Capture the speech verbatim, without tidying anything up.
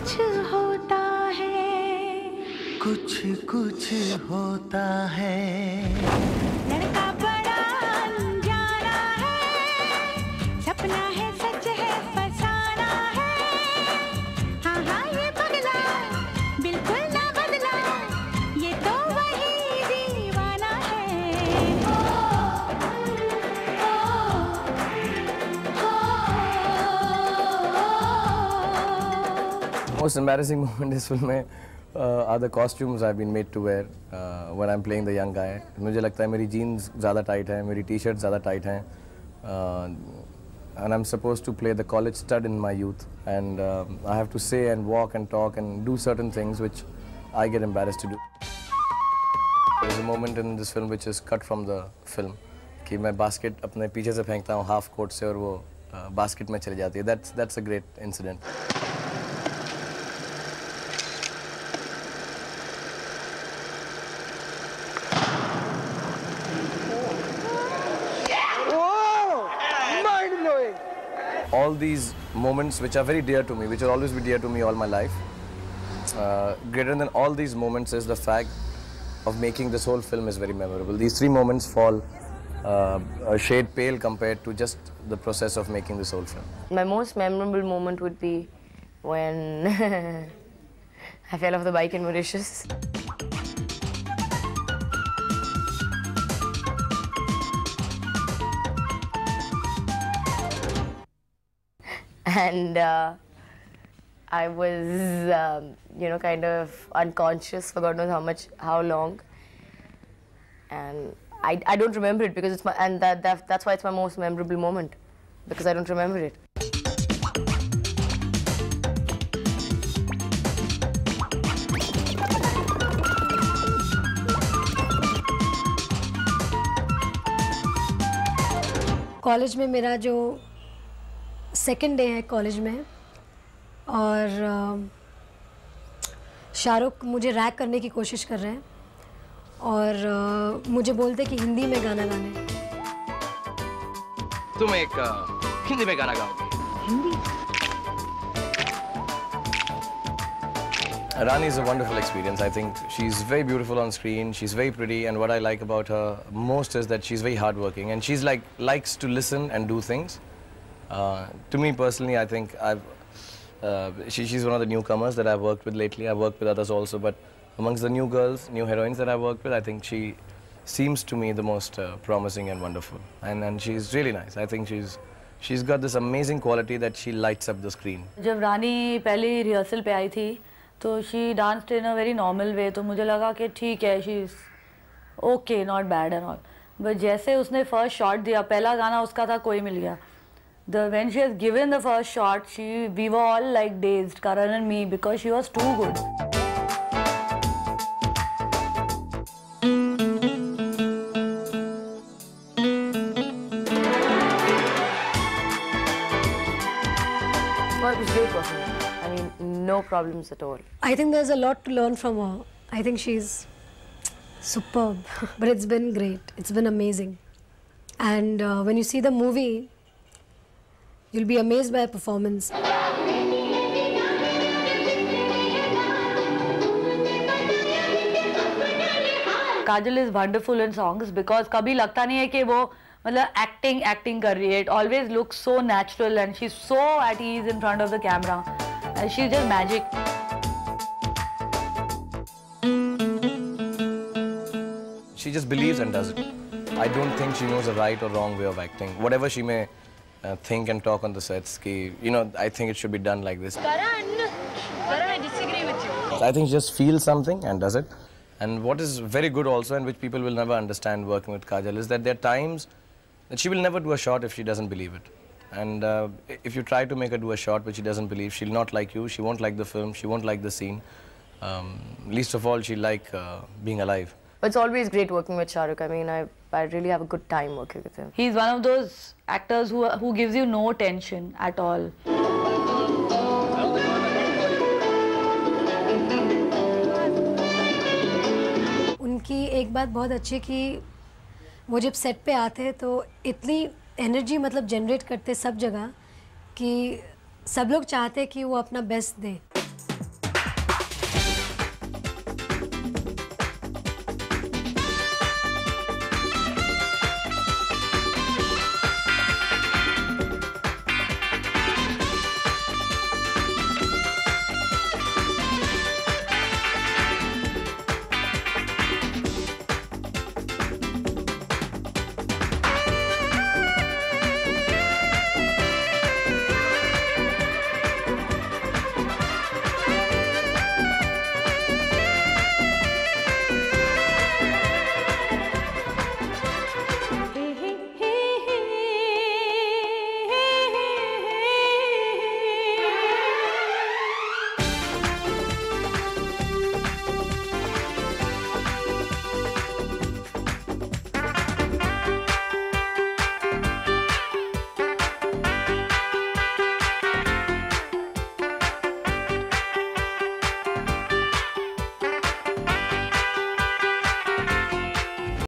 कुछ होता है, कुछ कुछ होता है। लड़का बड़ा अनजाना है, सपना है सच है फसाना है। हाँ हाँ ये पगला बिल्कुल ना बदला, ये तो वही दीवाना है। Most embarrassing moment in this film में uh, are the costumes I've been made to wear uh, when I'm playing the young guy. मुझे लगता है मेरी jeans ज़्यादा tight हैं, मेरी t-shirt ज़्यादा tight हैं, uh, and I'm supposed to play the college stud in my youth, and uh, I have to say and walk and talk and do certain things which I get embarrassed to do. There's a moment in this film which is cut from the film कि मैं basket अपने पीछे से फेंकता हूँ half court से और वो uh, basket में चली जाती है. That's that's a great incident. All these moments which are very dear to me, which will always be dear to me all my life. Uh, greater than all these moments is the fact of making this whole film is very memorable. These three moments fall uh, a shade pale compared to just the process of making this whole film. My most memorable moment would be when I fell off the bike in Mauritius. And uh, I was, um, you know, kind of unconscious for God knows how much, how long. And I, I don't remember it because it's my, and that, that, that's why it's my most memorable moment, because I don't remember it. College में मेरा जो second day है college में, और शाहरुख मुझे rack करने की कोशिश कर रहे हैं और मुझे बोलते कि हिंदी में गाना गाने। तुम एक हिंदी में गाना गाओगे? Hindi? Rani is a wonderful experience. I think she's very beautiful on screen. She's very pretty, and what I like about her most is that she's very hardworking, and she's like likes to listen and do things. Uh, to me personally, I think I've uh, she, she's one of the newcomers that I've worked with lately. I've worked with others also, but amongst the new girls, new heroines that I've worked with, I think she seems to me the most uh, promising and wonderful. And and she's really nice. I think she's she's got this amazing quality that she lights up the screen. जब रानी पहली rehearsal पे आई थी, तो she danced in a very normal way. तो मुझे लगा कि ठीक है, she's okay, not bad and all. But जैसे उसने first shot दिया, पहला गाना उसका था कोई मिल गया. The when she has given the first shot, she we were all like dazed, Karan and me, because she was too good. Well, it was great working. I mean, no problems at all. I think there's a lot to learn from her. I think she's superb, but it's been great. It's been amazing. And uh, when you see the movie, you'll be amazed by her performance. Kajal is wonderful in songs because कभी लगता नहीं है कि वो मतलब acting acting कर रही है. It always looks so natural and she's so at ease in front of the camera. And she's just magic. She just believes and does it. I don't think she knows a right or wrong way of acting. Whatever she may uh, think and talk on the sets, ki, you know, I think it should be done like this. Karan, Karan, I disagree with you. I think she just feels something and does it. And what is very good also, and which people will never understand working with Kajal, is that there are times that she will never do a shot if she doesn't believe it. And uh, if you try to make her do a shot which she doesn't believe, she'll not like you, she won't like the film, she won't like the scene. Um, least of all, she'll like uh, being alive. But it's always great working with Shahrukh. I mean, I, I really have a good time working with him. He's one of those actors who, who gives you no tension at all. उनकी एक बात बहुत अच्छी कि वो जब set पे आते हैं तो इतनी एनर्जी मतलब जनरेट करते सब जगह कि सब लोग चाहते हैं कि वो अपना बेस्ट दें.